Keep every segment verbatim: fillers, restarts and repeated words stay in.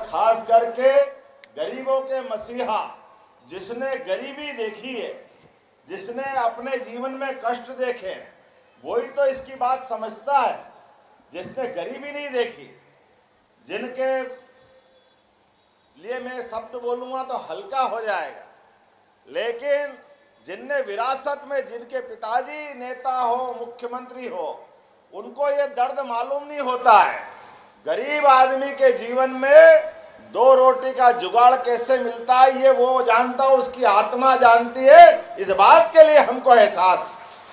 खास करके गरीबों के मसीहा, जिसने गरीबी देखी है, जिसने अपने जीवन में कष्ट देखे, वही तो इसकी बात समझता है। जिसने गरीबी नहीं देखी, जिनके लिए मैं शब्द बोलूँगा तो हल्का हो जाएगा, लेकिन जिनने विरासत में, जिनके पिताजी नेता हो, मुख्यमंत्री हो, उनको ये दर्द मालूम नहीं होता है। गरीब आदमी के जीवन में दो रोटी का जुगाड़ कैसे मिलता है ये वो जानता हो, उसकी आत्मा जानती है। इस बात के लिए हमको एहसास।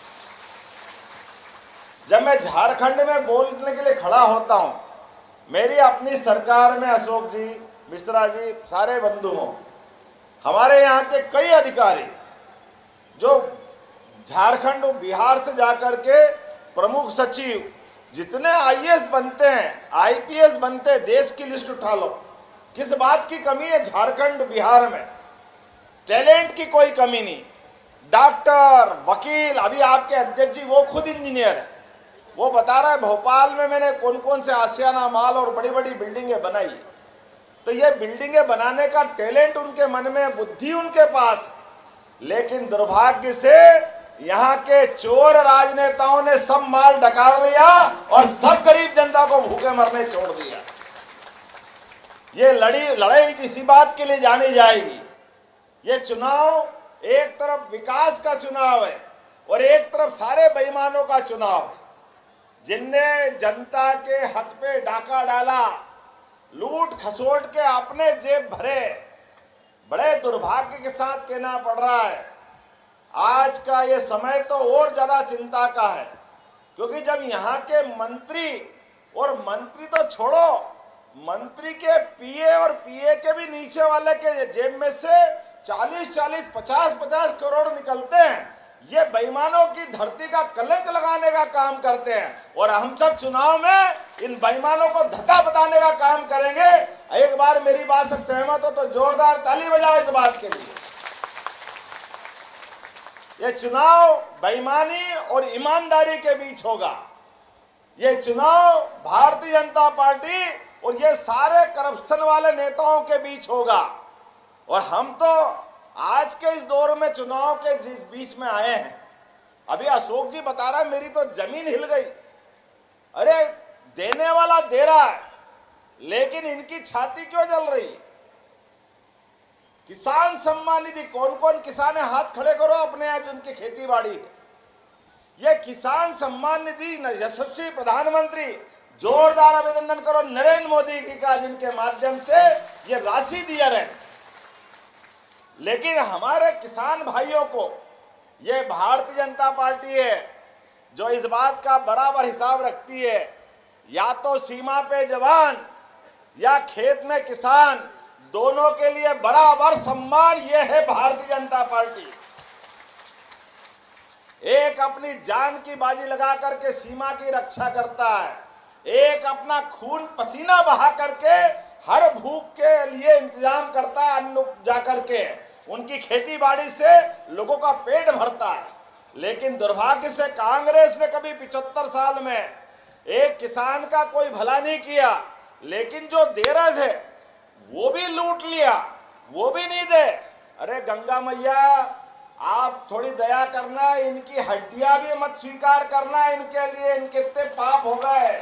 जब मैं झारखंड में बोलने के लिए खड़ा होता हूं, मेरी अपनी सरकार में अशोक जी, मिश्रा जी, सारे बंधु हों, हमारे यहाँ के कई अधिकारी जो झारखंड बिहार से जाकर के प्रमुख सचिव, जितने आईएएस बनते हैं, आईपीएस बनते हैं, देश की लिस्ट उठा लो। किस बात की कमी है झारखंड बिहार में? टैलेंट की कोई कमी नहीं। डॉक्टर, वकील, अभी आपके अध्यक्ष जी वो खुद इंजीनियर है, वो बता रहा है भोपाल में मैंने कौन कौन से आशियाना माल और बड़ी बड़ी बिल्डिंगें बनाई। तो ये बिल्डिंगें बनाने का टैलेंट उनके मन में, बुद्धि उनके पास, लेकिन दुर्भाग्य से यहाँ के चोर राजनेताओं ने सब माल डकार लिया और सब गरीब जनता को भूखे मरने छोड़ दिया। ये लड़ी लड़ाई इसी बात के लिए जानी जाएगी। ये चुनाव एक तरफ विकास का चुनाव है और एक तरफ सारे बेईमानों का चुनाव है, जिनने जनता के हक पे डाका डाला, लूट खसोट के अपने जेब भरे। बड़े दुर्भाग्य के साथ कहना पड़ रहा है, आज का ये समय तो और ज्यादा चिंता का है, क्योंकि जब यहाँ के मंत्री, और मंत्री तो छोड़ो, मंत्री के पीए और पीए के भी नीचे वाले के जेब में से चालीस चालीस पचास पचास करोड़ निकलते हैं। ये बेईमानों की धरती का कलंक लगाने का काम करते हैं और हम सब चुनाव में इन बेईमानों को धक्का बताने का काम करेंगे। एक बार मेरी बात से सहमत हो तो जोरदार ताली बजाओ इस बात के लिए। ये चुनाव बेईमानी और ईमानदारी के बीच होगा। ये चुनाव भारतीय जनता पार्टी और ये सारे करप्शन वाले नेताओं के बीच होगा। और हम तो आज के इस दौर में चुनाव के जिस बीच में आए हैं, अभी अशोक जी बता रहा है मेरी तो जमीन हिल गई। अरे देने वाला दे रहा है, लेकिन इनकी छाती क्यों जल रही? किसान सम्मान निधि, कौन कौन किसान है हाथ खड़े करो अपने यहाँ जिनकी खेती बाड़ी है। ये किसान सम्मान निधि यशस्वी प्रधानमंत्री, जोरदार अभिनंदन करो नरेंद्र मोदी जी का, जिनके माध्यम से ये राशि दिया रहे। लेकिन हमारे किसान भाइयों को ये भारतीय जनता पार्टी है जो इस बात का बराबर हिसाब रखती है, या तो सीमा पे जवान या खेत में किसान, दोनों के लिए बराबर सम्मान। ये है भारतीय जनता पार्टी। एक अपनी जान की बाजी लगा करके सीमा की रक्षा करता है, एक अपना खून पसीना बहा करके हर भूख के लिए इंतजाम करता है, अन्न उपजा करके उनकी खेती बाड़ी से लोगों का पेट भरता है। लेकिन दुर्भाग्य से कांग्रेस ने कभी पिछहत्तर साल में एक किसान का कोई भला नहीं किया, लेकिन जो दे रहे थे वो भी लूट लिया, वो भी नहीं दे। अरे गंगा मैया आप थोड़ी दया करना, इनकी हड्डियां भी मत स्वीकार करना, इनके लिए इनके इतने पाप हो गए,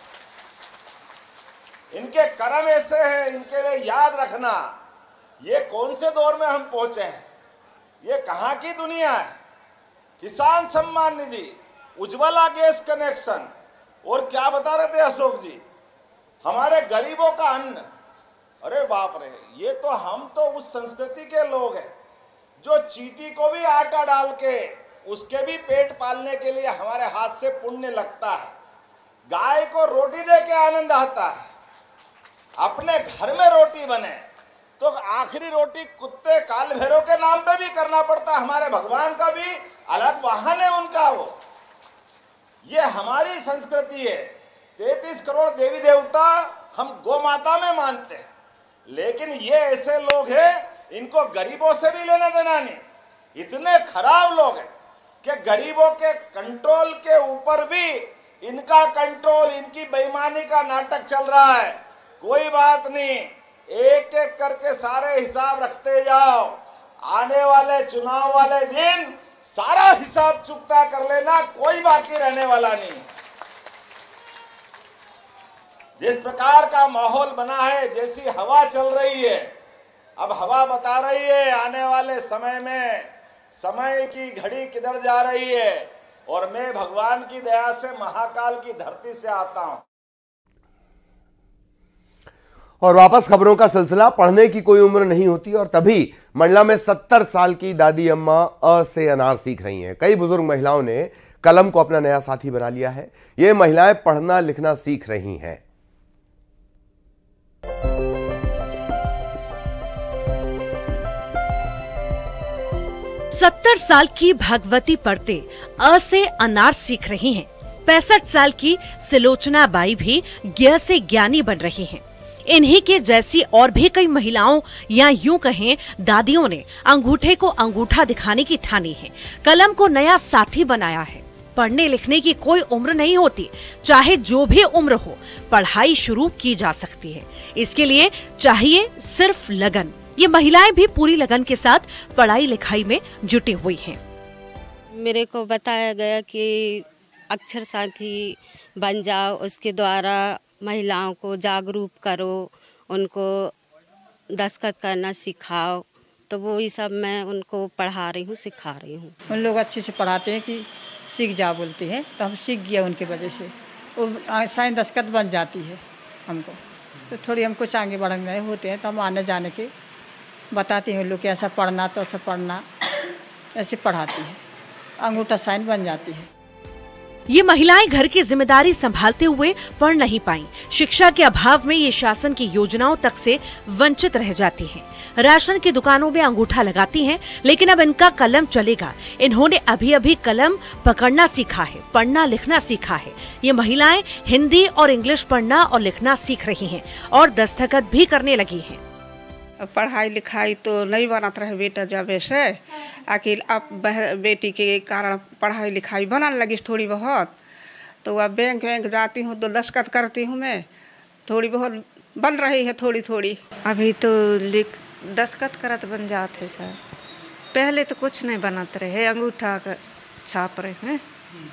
इनके कर्म ऐसे हैं, इनके लिए याद रखना। ये कौन से दौर में हम पहुंचे हैं? ये कहां की दुनिया है? किसान सम्मान निधि, उज्ज्वला गैस कनेक्शन, और क्या बता रहे थे अशोक जी, हमारे गरीबों का अन्न। अरे बाप रे, ये तो हम तो उस संस्कृति के लोग हैं जो चींटी को भी आटा डाल के उसके भी पेट पालने के लिए हमारे हाथ से पुण्य लगता है। गाय को रोटी दे के आनंद आता है। अपने घर में रोटी बने तो आखिरी रोटी कुत्ते काल भैरव के नाम पे भी करना पड़ता है। हमारे भगवान का भी अलग वाहन है उनका वो। ये हमारी संस्कृति है। तैतीस करोड़ देवी देवता हम गौ माता में मानते हैं, लेकिन ये ऐसे लोग हैं, इनको गरीबों से भी लेना देना नहीं। इतने खराब लोग हैं कि गरीबों के कंट्रोल के ऊपर भी इनका कंट्रोल, इनकी बेईमानी का नाटक चल रहा है। कोई बात नहीं, एक एक करके सारे हिसाब रखते जाओ। आने वाले चुनाव वाले दिन सारा हिसाब चुकता कर लेना, कोई बाकी रहने वाला नहीं। जिस प्रकार का माहौल बना है, जैसी हवा चल रही है, अब हवा बता रही है आने वाले समय में समय की घड़ी किधर जा रही है। और मैं भगवान की दया से महाकाल की धरती से आता हूं। और वापस खबरों का सिलसिला। पढ़ने की कोई उम्र नहीं होती और तभी मंडला में सत्तर साल की दादी अम्मा अ से अनार सीख रही हैं। कई बुजुर्ग महिलाओं ने कलम को अपना नया साथी बना लिया है। ये महिलाएं पढ़ना लिखना सीख रही हैं। सत्तर साल की भगवती पढ़ते अ से अनार सीख रही हैं। पैंसठ साल की सिलोचना बाई भी ज्ञ से ज्ञानी बन रही हैं। इन्हीं के जैसी और भी कई महिलाओं या यूं कहें दादियों ने अंगूठे को अंगूठा दिखाने की ठानी है। कलम को नया साथी बनाया है। पढ़ने लिखने की कोई उम्र नहीं होती, चाहे जो भी उम्र हो पढ़ाई शुरू की जा सकती है। इसके लिए चाहिए सिर्फ लगन। ये महिलाएं भी पूरी लगन के साथ पढ़ाई लिखाई में जुटी हुई हैं। मेरे को बताया गया कि अक्षर साथी बन जाओ, उसके द्वारा महिलाओं को जागरूक करो, उनको दस्तखत करना सिखाओ। तो वो ही सब मैं उनको पढ़ा रही हूँ, सिखा रही हूँ। उन लोग अच्छे से पढ़ाते हैं कि सीख जा बोलते हैं, तो हम सीख गया उनके वजह से। वो साइन दस्तखत बन जाती है हमको, तो थोड़ी हमको आगे बढ़ने होते हैं तो हम आने जाने के बताती हैं लोग कि ऐसा पढ़ना तो ऐसा पढ़ना, ऐसे पढ़ाती है, अंगूठा साइन बन जाती है। ये महिलाएं घर की जिम्मेदारी संभालते हुए पढ़ नहीं पाईं। शिक्षा के अभाव में ये शासन की योजनाओं तक से वंचित रह जाती हैं। राशन की दुकानों में अंगूठा लगाती हैं, लेकिन अब इनका कलम चलेगा। इन्होंने अभी अभी कलम पकड़ना सीखा है, पढ़ना लिखना सीखा है। ये महिलाएं हिंदी और इंग्लिश पढ़ना और लिखना सीख रही हैं और दस्तखत भी करने लगी हैं। पढ़ाई लिखाई तो नहीं बनत रहे बेटा जब से, आखिर अब बेटी के कारण पढ़ाई लिखाई बनने लगी थोड़ी बहुत। तो अब बैंक बैंक जाती हूँ तो दस्तखत करती हूँ, मैं थोड़ी बहुत बन रही है थोड़ी थोड़ी। अभी तो लिख दस्तखत करत बन जाते सर, पहले तो कुछ नहीं बनत रहे, अंगूठा का छाप रहे हैं।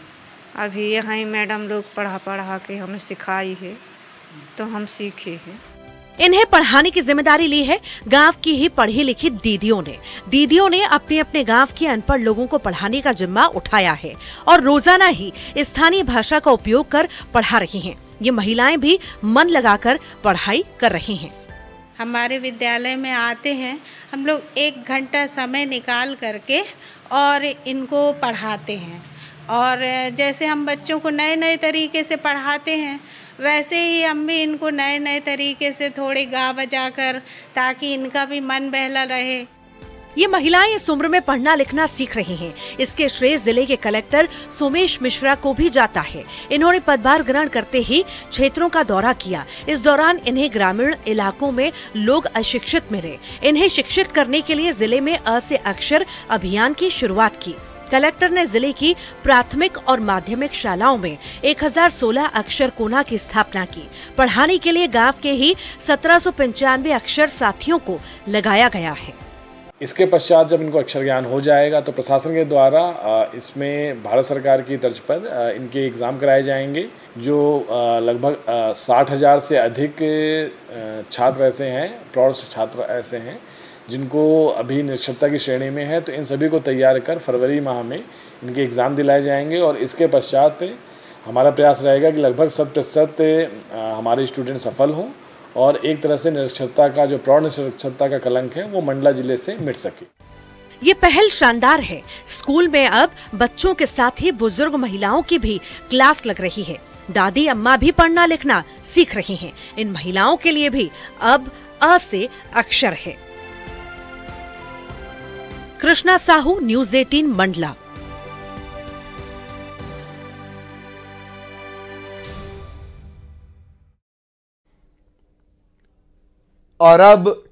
अभी यहाँ मैडम लोग पढ़ा पढ़ा के हमें सिखाई है तो हम सीखे हैं। इन्हें पढ़ाने की जिम्मेदारी ली है गांव की ही पढ़ी लिखी दीदियों ने। दीदियों ने अपने अपने गांव के अनपढ़ लोगों को पढ़ाने का जिम्मा उठाया है और रोजाना ही स्थानीय भाषा का उपयोग कर पढ़ा रही हैं। ये महिलाएं भी मन लगाकर पढ़ाई कर रही हैं। हमारे विद्यालय में आते हैं हम लोग, एक घंटा समय निकाल करके और इनको पढ़ाते हैं। और जैसे हम बच्चों को नए नए तरीके से पढ़ाते हैं, वैसे ही हम भी इनको नए नए तरीके से थोड़ी गा बजा कर, ताकि इनका भी मन बहला रहे। ये महिलाएं इस उम्र में पढ़ना लिखना सीख रही हैं। इसके श्रेय जिले के कलेक्टर सोमेश मिश्रा को भी जाता है। इन्होंने पदभार ग्रहण करते ही क्षेत्रों का दौरा किया। इस दौरान इन्हें ग्रामीण इलाकों में लोग अशिक्षित मिले। इन्हें शिक्षित करने के लिए जिले में अ से अक्षर अभियान की शुरुआत की। कलेक्टर ने जिले की प्राथमिक और माध्यमिक शालाओं में एक हज़ार सोलह अक्षर कोना की स्थापना की। पढ़ाने के लिए गांव के ही सत्रह सौ पंचानवे अक्षर साथियों को लगाया गया है। इसके पश्चात जब इनको अक्षर ज्ञान हो जाएगा तो प्रशासन के द्वारा इसमें भारत सरकार की तर्ज पर इनके एग्ज़ाम कराए जाएंगे, जो लगभग साठ हज़ार से अधिक छात्र ऐसे हैं, प्रौढ़ छात्र ऐसे हैं जिनको अभी निरक्षरता की श्रेणी में है। तो इन सभी को तैयार कर फरवरी माह में इनके एग्ज़ाम दिलाए जाएंगे और इसके पश्चात हमारा प्रयास रहेगा कि लगभग शत प्रतिशत हमारे स्टूडेंट सफल हों और एक तरह से निरक्षरता का जो प्रौढ़ निरक्षरता का कलंक है वो मंडला जिले से मिट सके। ये पहल शानदार है। स्कूल में अब बच्चों के साथ ही बुजुर्ग महिलाओं की भी क्लास लग रही है। दादी अम्मा भी पढ़ना लिखना सीख रही हैं। इन महिलाओं के लिए भी अब अ से अक्षर है। कृष्णा साहू, न्यूज़ अठारह, मंडला। और अब